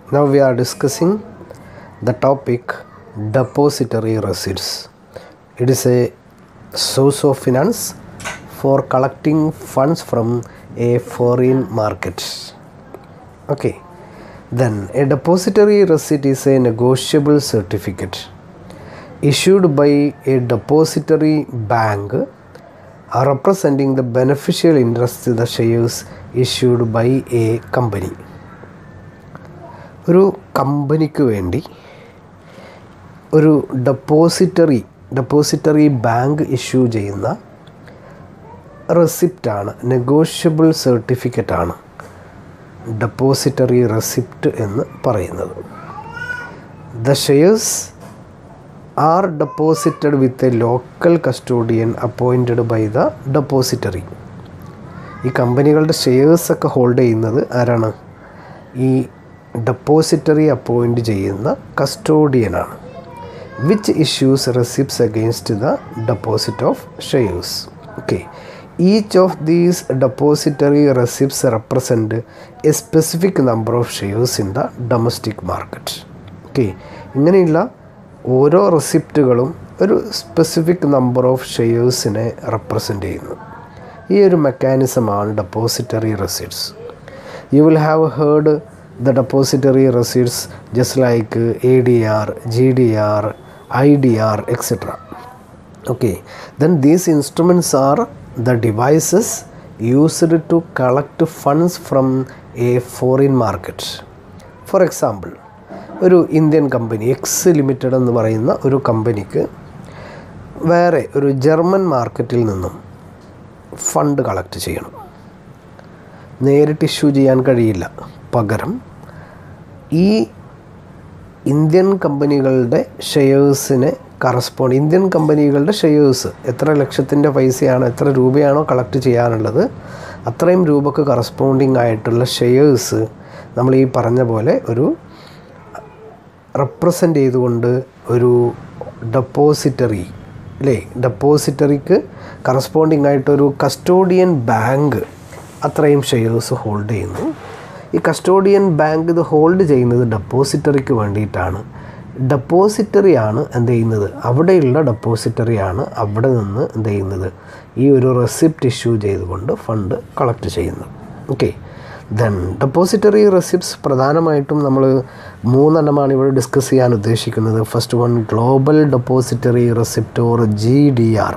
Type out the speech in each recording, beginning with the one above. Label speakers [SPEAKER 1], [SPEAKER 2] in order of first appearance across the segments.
[SPEAKER 1] Now we are discussing the topic depository receipts. It is a source of finance for collecting funds from a foreign market. Okay. Then a depository receipt is a negotiable certificate issued by a depository bank representing the beneficial interest in the shares issued by a company. ഒരു കമ്പനിക്ക് വേണ്ടി ഒരു depository bank issue ചെയ്യുന്ന റെസിപ്റ്റാണ്, negotiable സർട്ടിഫിക്കറ്റാണ് depository receipt എന്ന് പറയുന്നത്. The shares are deposited with a local custodian appointed by the depository. ഈ കമ്പനികളുടെ ഷെയർസൊക്കെ ഹോൾഡ് ചെയ്യുന്നത് ആരാണ്? ഈ ഡെപ്പോസിറ്ററി അപ്പോയിൻറ്റ് ചെയ്യുന്ന കസ്റ്റോഡിയനാണ്. Which issues receipts against the deposit of shares. Okay, each of these depository receipts represent a specific number of shares in the domestic market. Okay, ഇങ്ങനെയുള്ള ഓരോ റെസിപ്റ്റുകളും ഒരു സ്പെസിഫിക് നമ്പർ ഓഫ് ഷെയർസിനെ റെപ്രസെൻ്റ് ചെയ്യുന്നു. ഈ ഒരു മെക്കാനിസമാണ് depository receipts. You will have heard the depository receipts just like ADR, GDR, IDR, etc. Okay, then these instruments are the devices used to collect funds from a foreign market. For example, ഒരു Indian company X limited എന്ന് പറയുന്ന ഒരു കമ്പനിക്ക് വേറെ ഒരു German മാർക്കറ്റിൽ നിന്നും fund collect ചെയ്യണം. നേരിട്ട് ഇഷ്യൂ ചെയ്യാൻ കഴിയില്ല. പകരം ഈ ഇന്ത്യൻ കമ്പനികളുടെ ഷെയർസിനെ ഇന്ത്യൻ കമ്പനികളുടെ ഷെയർസ് എത്ര ലക്ഷത്തിൻ്റെ പൈസയാണോ എത്ര രൂപയാണോ കളക്ട് ചെയ്യാനുള്ളത് അത്രയും രൂപക്ക് കറസ്പോണ്ടിങ് ആയിട്ടുള്ള ഷെയർസ് നമ്മൾ ഈ പറഞ്ഞ പോലെ ഒരു റെപ്രസെൻ്റ് ചെയ്തുകൊണ്ട് ഒരു ഡെപ്പോസിറ്ററി ഡെപ്പോസിറ്ററിക്ക് കറസ്പോണ്ടിങ് ആയിട്ടൊരു കസ്റ്റോഡിയൻ ബാങ്ക് അത്രയും ഷെയർസ് ഹോൾഡ് ചെയ്യുന്നു. ഈ കസ്റ്റോഡിയൻ ബാങ്ക് ഇത് ഹോൾഡ് ചെയ്യുന്നത് ഡെപ്പോസിറ്ററിക്ക് വേണ്ടിയിട്ടാണ്. ഡെപ്പോസിറ്ററിയാണ് എന്ത് ചെയ്യുന്നത്, അവിടെയുള്ള ഡെപ്പോസിറ്ററിയാണ് അവിടെ നിന്ന് എന്ത് ചെയ്യുന്നത്, ഈ ഒരു റെസിപ്റ്റ് ഇഷ്യൂ ചെയ്തുകൊണ്ട് ഫണ്ട് കളക്ട് ചെയ്യുന്നത്. ഓക്കെ, ദെൻ ഡെപ്പോസിറ്ററി റെസിപ്റ്റ്സ് പ്രധാനമായിട്ടും നമ്മൾ 3 ഇവിടെ ഡിസ്കസ് ചെയ്യാൻ ഉദ്ദേശിക്കുന്നത്. First one, global depository receipt or GDR,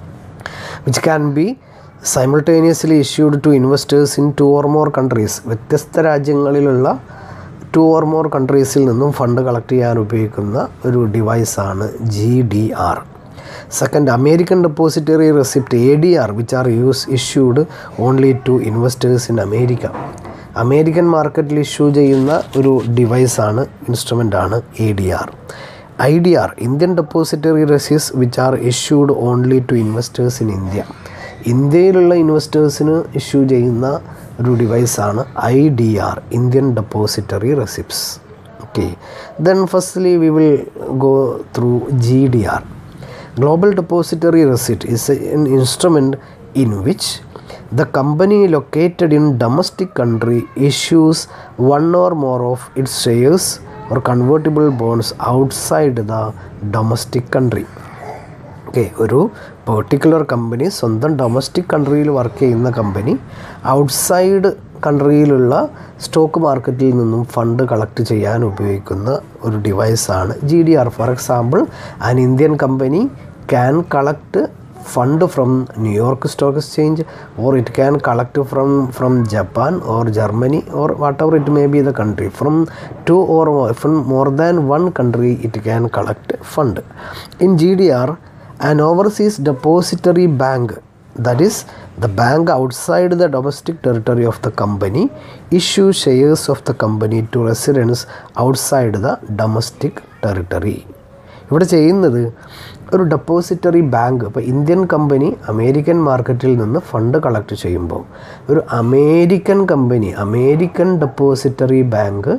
[SPEAKER 1] which can be simultaneously issued to investors in 2 or more countries. വ്യത്യസ്ത രാജ്യങ്ങളിലുള്ള 2 or more countries-ൽ നിന്നും ഫണ്ട് കളക്ട് ചെയ്യാൻ ഉപയോഗിക്കുന്ന ഒരു ഡിവൈസാണ് GDR. Second, American depository receipt ADR, which are issued only to investors in അമേരിക്ക. American മാർക്കറ്റിൽ issue ചെയ്യുന്ന ഒരു ഡിവൈസാണ്, ഇൻസ്ട്രുമെൻ്റാണ് ADR. IDR, Indian depository receipts which are issued only to investors in India. ഇന്ത്യയിലുള്ള ഇൻവെസ്റ്റേഴ്സിന് ഇഷ്യൂ ചെയ്യുന്ന ഒരു ഡിവൈസാണ് IDR, Indian depository receipts. Okay, then firstly we will go through GDR. Global depository receipt is an instrument in which the company located in domestic country issues one or more of its shares or convertible bonds outside the domestic country. Okay, ഒരു particular company സ്വന്തം domestic കൺട്രിയിൽ work ചെയ്യുന്ന company outside കൺട്രിയിലുള്ള stock മാർക്കറ്റിൽ നിന്നും fund collect ചെയ്യാൻ ഉപയോഗിക്കുന്ന ഒരു ഡിവൈസാണ് GDR. For example, an Indian company can collect fund from New York Stock Exchange, or it can collect from Japan or Germany or whatever it may be the country. From 2 or more than 1 country it can collect fund. In GDR, an overseas depository bank, that is the bank outside the domestic territory of the company, issues shares of the company to residents outside the domestic territory. ഇവിടെ ചെയ്യുന്നത് ഒരു depository bank, ഇപ്പോൾ Indian company American മാർക്കറ്റിൽ നിന്ന് fund collect ചെയ്യുമ്പോൾ ഒരു American company, American depository bank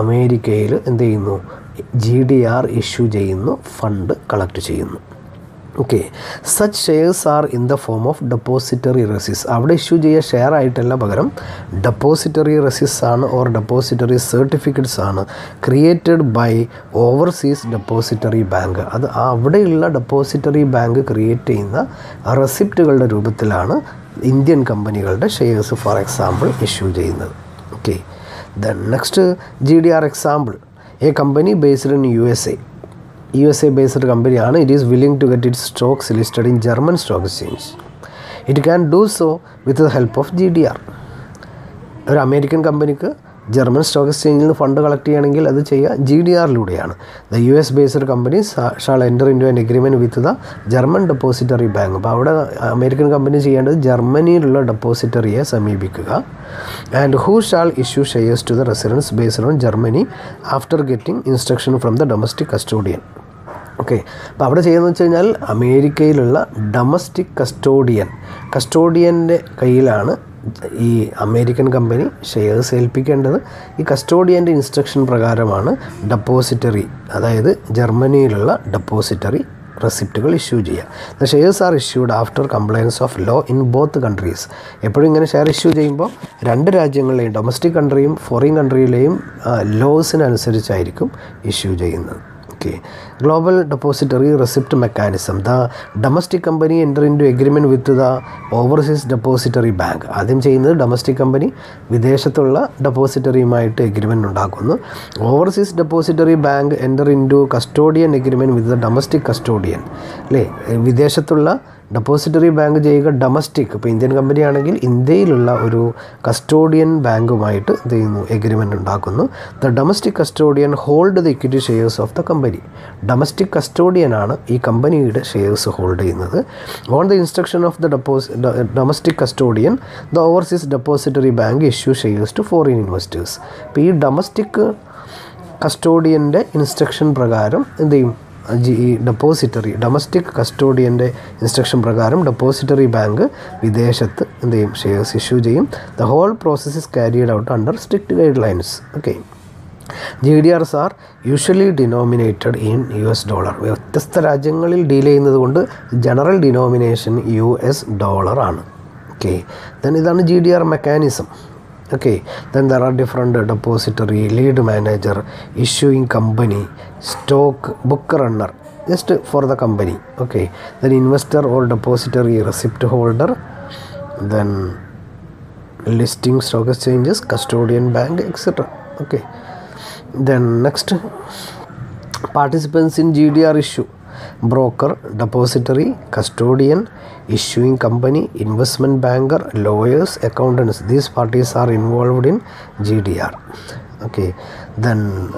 [SPEAKER 1] അമേരിക്കയിൽ എന്ത് ചെയ്യുന്നു, GDR ഇഷ്യൂ ചെയ്യുന്നു, ഫണ്ട് കളക്ട് ചെയ്യുന്നു. Okay, such shares are in the form of depository റെസിസ്. അവിടെ ഇഷ്യൂ ചെയ്യുക ഷെയർ ആയിട്ടല്ല, പകരം ഡെപ്പോസിറ്ററി റെസിസ് ആണ് ഓർ ഡെപ്പോസിറ്ററി സർട്ടിഫിക്കറ്റ്സ് ആണ് created by overseas depository bank. അത് അവിടെയുള്ള ഡെപ്പോസിറ്ററി ബാങ്ക് ക്രിയേറ്റ് ചെയ്യുന്ന റെസിപ്റ്റുകളുടെ രൂപത്തിലാണ് ഇന്ത്യൻ കമ്പനികളുടെ ഷെയർസ് ഫോർ എക്സാമ്പിൾ ഇഷ്യൂ ചെയ്യുന്നത്. Okay, then next GDR example. A company based in USA based കമ്പനിയാണ്. It is willing to get its stocks listed in German stock exchange. It can do so with the help of GDR. ഒരു American കമ്പനിക്ക് German stock എക്സ്ചേഞ്ചിൽ നിന്ന് fund collect ചെയ്യണമെങ്കിൽ അത് ചെയ്യുക GDRലൂടെയാണ്. The US based company shall enter into an agreement with the German depository bank. അപ്പോൾ അവിടെ അമേരിക്കൻ കമ്പനി ചെയ്യേണ്ടത് ജർമ്മനിയിലുള്ള ഡെപ്പോസിറ്ററിയെ സമീപിക്കുക. And who shall issue shares to the residents based on Germany after getting instruction from the domestic custodian. Okay, അപ്പോൾ അവിടെ ചെയ്യുന്നത് വെച്ച് കഴിഞ്ഞാൽ അമേരിക്കയിലുള്ള ഡൊമസ്റ്റിക് കസ്റ്റോഡിയൻ്റെ കയ്യിലാണ് ഈ അമേരിക്കൻ കമ്പനി ഷെയർസ് ഏൽപ്പിക്കേണ്ടത്. ഈ കസ്റ്റോഡിയൻ്റെ ഇൻസ്ട്രക്ഷൻ പ്രകാരമാണ് ഡെപ്പോസിറ്ററി, അതായത് ജർമ്മനിയിലുള്ള ഡെപ്പോസിറ്ററി റെസിപ്റ്റുകൾ ഇഷ്യൂ ചെയ്യുക. The shares are issued after compliance of law in both countries. എപ്പോഴും ഇങ്ങനെ ഷെയർ ഇഷ്യൂ ചെയ്യുമ്പോൾ രണ്ട് രാജ്യങ്ങളിലെയും ഡൊമസ്റ്റിക് കൺട്രിയും ഫോറിൻ കൺട്രിയിലെയും ലോസിനനുസരിച്ചായിരിക്കും ഇഷ്യൂ ചെയ്യുന്നത്. Okay, global depository receipt mechanism. The domestic company enter into agreement with the overseas depository bank. ആദ്യം ചെയ്യുന്നത് ഡൊമസ്റ്റിക് കമ്പനി വിദേശത്തുള്ള ഡെപ്പോസിറ്ററിയുമായിട്ട് എഗ്രിമെൻ്റ് ഉണ്ടാക്കുന്നു. Overseas depository bank enter into custodian agreement with the domestic custodian. അല്ലേ, വിദേശത്തുള്ള depository bank ചെയ്യുക domestic. ഇപ്പോൾ Indian കമ്പനിയാണെങ്കിൽ ഇന്ത്യയിലുള്ള ഒരു കസ്റ്റോഡിയൻ ബാങ്കുമായിട്ട് എന്ത് ചെയ്യുന്നു, എഗ്രിമെൻ്റ് ഉണ്ടാക്കുന്നു. The domestic custodian hold the equity shares of the company. Domestic കസ്റ്റോഡിയനാണ് ഈ കമ്പനിയുടെ ഷെയർസ് ഹോൾഡ് ചെയ്യുന്നത്. On the instruction of the domestic custodian the overseas depository bank issue shares to foreign investors. ഇപ്പോൾ ഈ ഡൊമസ്റ്റിക് കസ്റ്റോഡിയൻ്റെ instruction പ്രകാരം എന്ത് ചെയ്യും, ഈ ഡൊമസ്റ്റിക് കസ്റ്റോഡിയൻ്റെ ഇൻസ്ട്രക്ഷൻ പ്രകാരം ഡെപ്പോസിറ്ററി ബാങ്ക് വിദേശത്ത് എന്ത് ചെയ്യും, ഷെയർസ് ഇഷ്യൂ ചെയ്യും. The whole process is carried out under strict guidelines. Okay, GDRs are usually denominated in US dollar. വ്യത്യസ്ത രാജ്യങ്ങളിൽ ഡീൽ ചെയ്യുന്നത് കൊണ്ട് ജനറൽ ഡിനോമിനേഷൻ US ഡോളറാണ്. ഓക്കെ, ദെൻ ഇതാണ് GDR mechanism. Okay, then there are different depository, lead manager, issuing company, stock book runner, just for the company. Okay, then investor or depository receipt holder, then listing stock exchanges, custodian bank, etc. Okay, then next, participants in GDR issue: broker, depository, custodian, issuing company, investment banker, lawyers, accountants. These parties are involved in GDR. Okay, then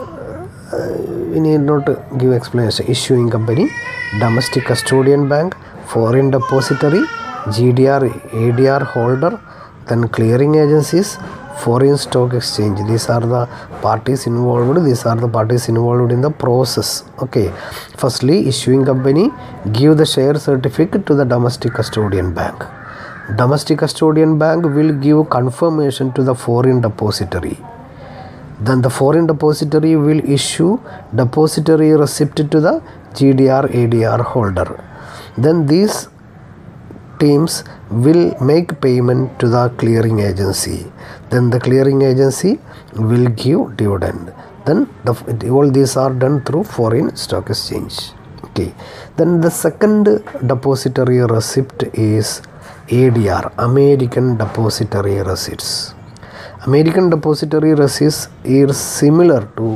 [SPEAKER 1] we need not to give explanation. Issuing company, domestic custodian bank, foreign depository, GDR, ADR holder, then clearing agencies, foreign stock exchange. These are the parties involved. These are the parties involved in the process. Okay, firstly, issuing company give the share certificate to the domestic custodian bank. Domestic custodian bank will give confirmation to the foreign depository. Then the foreign depository will issue depository receipt to the GDR, ADR holder. Then these teams will make payment to the clearing agency. Then the clearing agency will give dividend. Then all these are done through foreign stock exchange. Okay, then the second depository receipt is ADR, American Depository Receipts. American Depository Receipts is similar to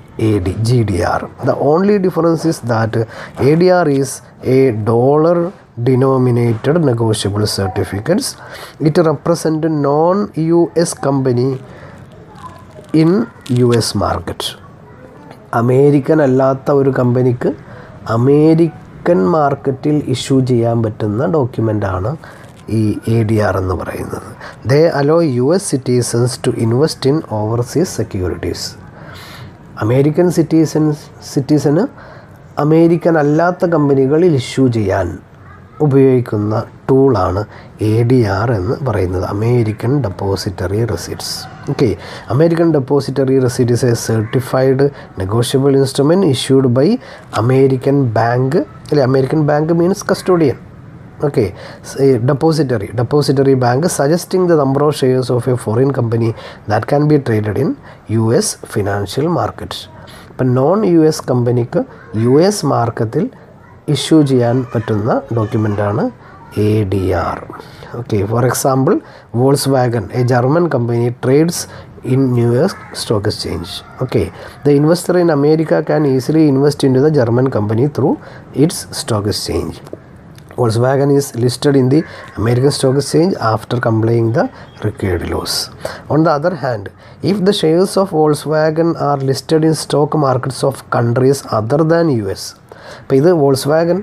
[SPEAKER 1] GDR. The only difference is that ADR is a dollar denominated negotiable certificates. It represents non-US company in US market. American അല്ലാത്ത ഒരു കമ്പനിക്ക് American മാർക്കറ്റിൽ issue ചെയ്യാൻ പറ്റുന്ന ഡോക്യുമെൻ്റാണ് ഈ ADR എന്ന് പറയുന്നത്. They allow US citizens to invest in overseas securities. American സിറ്റിസന് അമേരിക്കൻ അല്ലാത്ത കമ്പനികളിൽ ഇഷ്യൂ ചെയ്യാൻ ഉപയോഗിക്കുന്ന ടൂളാണ് ADR എന്ന് പറയുന്നത്, American depository receipts. Okay, American depository receipt is a certified negotiable instrument issued by American bank, അല്ലെ American bank means custodian. Okay, depository bank suggesting the number of shares of a foreign company that can be traded in US financial markets. ഇപ്പം non-US കമ്പനിക്ക് US മാർക്കറ്റിൽ issue ചെയ്യാൻ പറ്റുന്ന ഡോക്യുമെൻ്റാണ് ADR. Okay, for example, Volkswagen, a German company, trades in New York Stock Exchange. Okay, the investor in America can easily invest into the German company through its stock exchange. Volkswagen is listed in the American Stock Exchange after complying the required laws. On the other hand, if the shares of Volkswagen are listed in stock markets of countries other than US, അപ്പോൾ ഇത് Volkswagen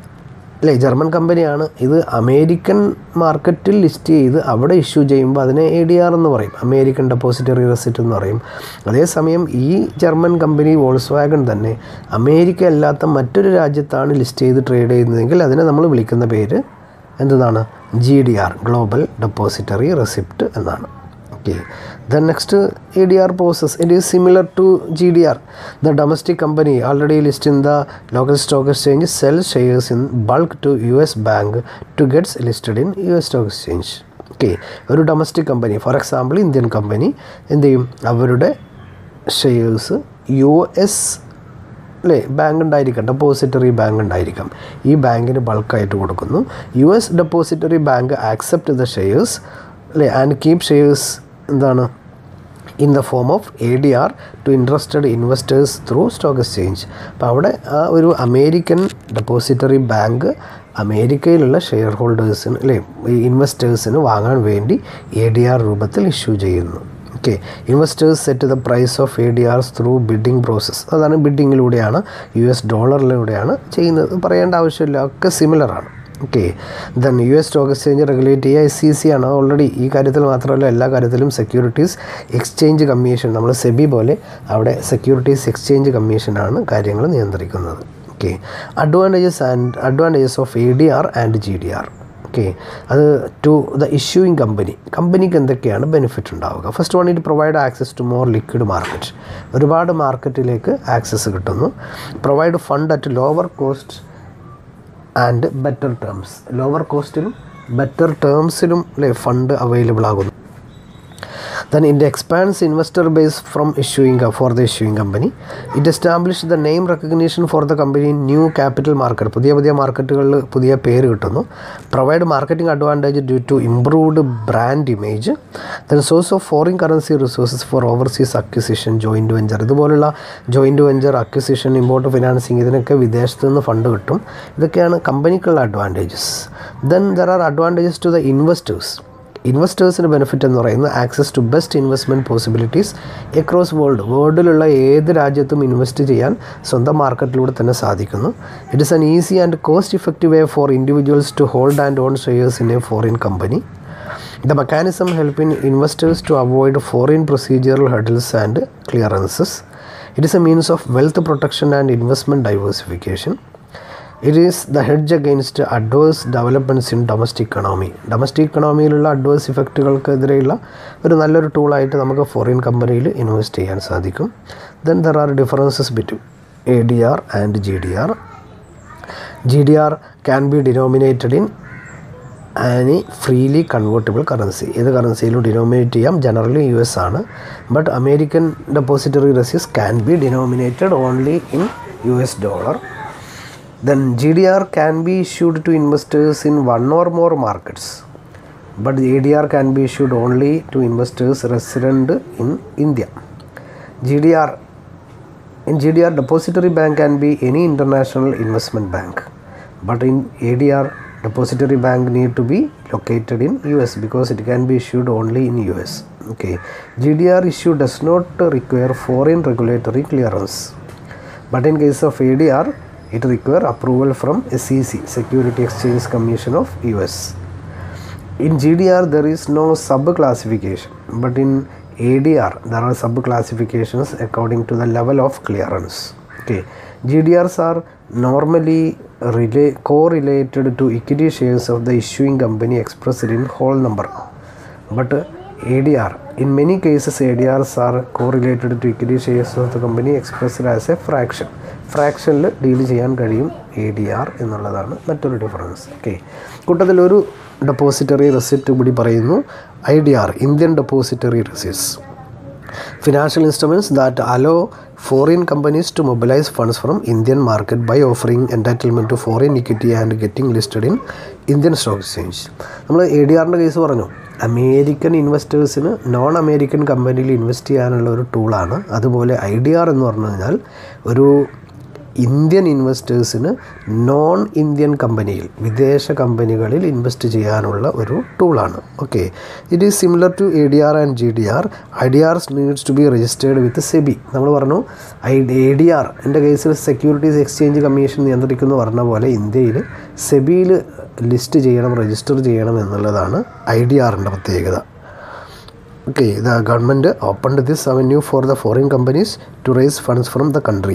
[SPEAKER 1] അല്ലേ German കമ്പനിയാണ്, ഇത് American മാർക്കറ്റിൽ list ചെയ്ത് അവിടെ issue ചെയ്യുമ്പോൾ അതിനെ ADR എന്ന് പറയും, അമേരിക്കൻ ഡെപ്പോസിറ്ററി റെസിപ്റ്റ് എന്ന് പറയും. അതേസമയം ഈ ജർമ്മൻ കമ്പനി വോൾസ്വാഗൺ തന്നെ അമേരിക്ക അല്ലാത്ത മറ്റൊരു രാജ്യത്താണ് ലിസ്റ്റ് ചെയ്ത് ട്രേഡ് ചെയ്യുന്നതെങ്കിൽ അതിനെ നമ്മൾ വിളിക്കുന്ന പേര് എന്താണ്? GDR, ഗ്ലോബൽ ഡെപ്പോസിറ്ററി റെസിപ്റ്റ് എന്നാണ്. Okay, the next ADR process, it is similar to GDR. The domestic company already listed in the local stock exchange sells shares in bulk to US bank to get listed in US stock exchange. Okay, ഒരു domestic company, for example Indian company എന്ത് ചെയ്യും? അവരുടെ shares US അല്ലേ bank ഉണ്ടായിരിക്കാം, depository bank ഉണ്ടായിരിക്കാം, ഈ ബാങ്കിന് ബൾക്കായിട്ട് കൊടുക്കുന്നു. US depository bank accept the shares അല്ലേ ആൻഡ് കീപ് ഷെയർസ് എന്താണ് in the form of ADR to interested investors through stock exchange. അപ്പോൾ അവിടെ ആ ഒരു അമേരിക്കൻ ഡെപ്പോസിറ്ററി ബാങ്ക് അമേരിക്കയിലുള്ള ഷെയർ ഹോൾഡേഴ്സിന് അല്ലേ ഇൻവെസ്റ്റേഴ്സിന് വാങ്ങാൻ വേണ്ടി ADR രൂപത്തിൽ ഇഷ്യൂ ചെയ്യുന്നു. Okay, investors set the price of ADRs through bidding process. അതാണ് ബിഡിങ്ങിലൂടെയാണ്, US ഡോളറിലൂടെയാണ് ചെയ്യുന്നത്, പറയേണ്ട ആവശ്യമില്ല, ഒക്കെ സിമിലറാണ്. Okay, then US stock exchange regulate ചെയ്യുക SEC ആണ്. ഓൾറെഡി ഈ കാര്യത്തിൽ മാത്രമല്ല എല്ലാ കാര്യത്തിലും സെക്യൂരിറ്റീസ് എക്സ്ചേഞ്ച് കമ്മീഷൻ, നമ്മൾ സെബി പോലെ അവിടെ സെക്യൂരിറ്റീസ് എക്സ്ചേഞ്ച് കമ്മീഷനാണ് കാര്യങ്ങൾ നിയന്ത്രിക്കുന്നത്. Okay, advantages of ADR and GDR. Okay, അത് ടു ദ ഇഷ്യൂയിങ് കമ്പനിക്ക് എന്തൊക്കെയാണ് ബെനിഫിറ്റ് ഉണ്ടാവുക? First one, it provide access to more liquid market, ഒരുപാട് മാർക്കറ്റിലേക്ക് ആക്സസ് കിട്ടുന്നു. Provide fund at lower cost and better terms, lower കോസ്റ്റിലും ബെറ്റർ ടേംസിലും അല്ലേ ഫണ്ട് അവൈലബിൾ ആകുന്നു. Then it expands investor base from for the issuing company. It established the name recognition for the company in new capital market. പുതിയ മാർക്കറ്റുകളിൽ പുതിയ പേര് കിട്ടുന്നു. Provide marketing advantage due to improved brand image. Then source of foreign currency resources for overseas acquisition, joint venture. ഇതുപോലുള്ള joint venture, acquisition, import financing, ഇതിനൊക്കെ വിദേശത്ത് നിന്ന് fund കിട്ടും. ഇതൊക്കെയാണ് കമ്പനിക്കുള്ള അഡ്വാൻറ്റേജസ്. Then there are advantages to the ഇൻവെസ്റ്റേഴ്സിന് benefit എന്ന് പറയുന്നത് access to best investment possibilities across വേൾഡിലുള്ള ഏത് രാജ്യത്തും ഇൻവെസ്റ്റ് ചെയ്യാൻ സ്വന്തം മാർക്കറ്റിലൂടെ തന്നെ സാധിക്കുന്നു. It is an easy and cost effective way for individuals to hold and own shares in a foreign company. The mechanism help in investors to avoid foreign procedural hurdles and clearances. It is a means of wealth protection and investment diversification. It is the hedge against adverse developments in domestic economy. Domestic ഇക്കണോമിയിലുള്ള adverse ഇഫക്റ്റുകൾക്കെതിരെയുള്ള ഒരു നല്ലൊരു ടൂളായിട്ട് നമുക്ക് foreign കമ്പനിയിൽ invest ചെയ്യാൻ സാധിക്കും. Then there are differences between ADR and GDR. GDR can be denominated in any freely convertible currency. ഏത് കറൻസിയിലും ഡിനോമിനേറ്റ് ചെയ്യാം, ജനറലി US ആണ്. But American depository receipts can be denominated only in US dollar. Then GDR can be issued to investors in one or more markets, but the ADR can be issued only to investors resident in India. In GDR, depository bank can be any international investment bank, but in ADR, depository bank need to be located in US because it can be issued only in US. Okay, GDR issue does not require foreign regulatory clearance, but in case of ADR, it requires approval from SEC, Security Exchange Commission of US. In GDR, there is no sub-classification, but in ADR, there are sub-classifications according to the level of clearance. Okay, GDRs are normally correlated to equity shares of the issuing company expressed in whole number. But ADR, in many cases ADRs are correlated to equity shares of the company expressed as a fraction. ഫ്രാക്ഷനിൽ deal ചെയ്യാൻ കഴിയും ADR എന്നുള്ളതാണ് മറ്റൊരു difference. Okay, കൂട്ടത്തിലൊരു depository receipt കൂടി പറയുന്നു. IDR, Indian depository receipts. Financial instruments that allow foreign companies to mobilize funds from Indian market by offering entitlement to foreign equity and getting listed in Indian stock exchange. നമ്മൾ ADRൻ്റെ case പറഞ്ഞു. American ഇൻവെസ്റ്റേഴ്സിന് non American കമ്പനിയിൽ invest ചെയ്യാനുള്ള ഒരു ടൂളാണ്. അതുപോലെ IDR എന്ന് പറഞ്ഞു കഴിഞ്ഞാൽ ഒരു ഇന്ത്യൻ ഇൻവെസ്റ്റേഴ്സിന് നോൺ ഇന്ത്യൻ കമ്പനിയിൽ, വിദേശ കമ്പനികളിൽ ഇൻവെസ്റ്റ് ചെയ്യാനുള്ള ഒരു ടൂളാണ്. Okay, it is similar to ADR and GDR. IDR needs to be registered with SEBI. നമ്മൾ പറഞ്ഞു ADR എൻ്റെ കേസിൽ സെക്യൂരിറ്റീസ് എക്സ്ചേഞ്ച് കമ്മീഷൻ നിയന്ത്രിക്കുന്നു പറഞ്ഞ പോലെ ഇന്ത്യയിൽ SEBIയിൽ ലിസ്റ്റ് ചെയ്യണം, രജിസ്റ്റർ ചെയ്യണം എന്നുള്ളതാണ് IDRൻ്റെ പ്രത്യേകത. Okay, the government opened this avenue for the foreign companies to raise funds from the country.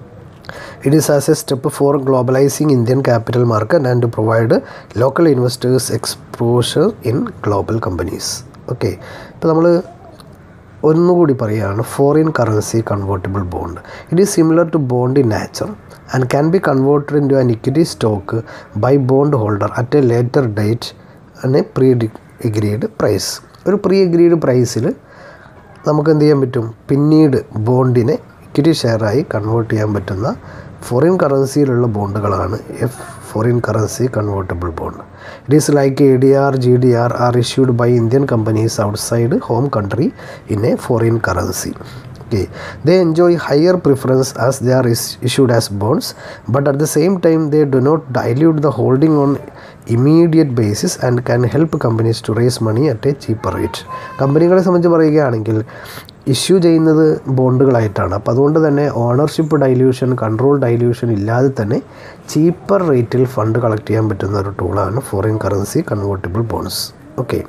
[SPEAKER 1] It is as a step for globalizing Indian capital market and to provide local investors exposure in global companies. Okay, ഇപ്പോൾ നമ്മൾ ഒന്നുകൂടി പറയുകയാണ് foreign currency convertible bond. It is similar to bond in nature and can be converted into an equity stock by bond holder at a later date and a pre agreed price. ഒരു pre agreed പ്രൈസിൽ നമുക്ക് എന്ത് ചെയ്യാൻ പറ്റും? പിന്നീട് ബോണ്ടിനെ equity ഷെയറായി convert ചെയ്യാൻ പറ്റുന്ന foreign കറൻസിയിലുള്ള ബോണ്ടുകളാണ് foreign currency convertible bond. It is like ADR, GDR are issued by Indian companies outside home country in a foreign currency. Okay, they enjoy higher preference as they are issued as bonds, but at the same time they do not dilute the holding on immediate basis and can help companies to raise money at a cheaper rate. കമ്പനികളെ സംബന്ധിച്ച് പറയുകയാണെങ്കിൽ issue ചെയ്യുന്നത് ബോണ്ടുകളായിട്ടാണ്. അപ്പോൾ അതുകൊണ്ട് തന്നെ ownership dilution, control dilution ഇല്ലാതെ തന്നെ cheaper റേറ്റിൽ ഫണ്ട് കളക്ട് ചെയ്യാൻ പറ്റുന്ന ഒരു ടൂളാണ് foreign currency convertible bonds. Okay,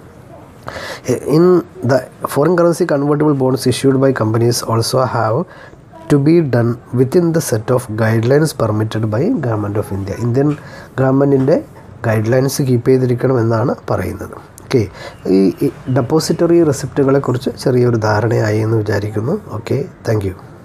[SPEAKER 1] in the foreign currency convertible bonds issued by companies also have to be done within the set of guidelines permitted by Government of India. Indian ഗവൺമെൻറ്റിൻ്റെ guidelines keep ചെയ്തിരിക്കണം എന്നാണ് പറയുന്നത്. Okay, ഈ depository റെസിപ്റ്റുകളെക്കുറിച്ച് ചെറിയൊരു ധാരണയായി എന്ന് വിചാരിക്കുന്നു. Okay, thank U.